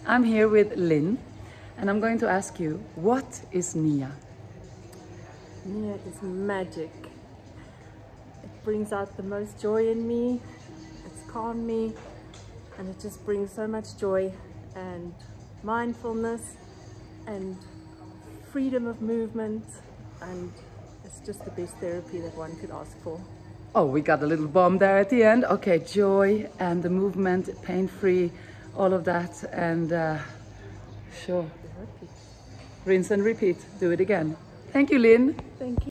I'm here with Lynne, and I'm going to ask you, what is Nia? Nia is magic. It brings out the most joy in me. It's calmed me, and it just brings so much joy and mindfulness and freedom of movement, and it's just the best therapy that one could ask for. Oh, we got a little bomb there at the end. Okay, joy and the movement, pain-free, all of that, and sure. Rinse and repeat. Do it again. Thank you, Lynne. Thank you.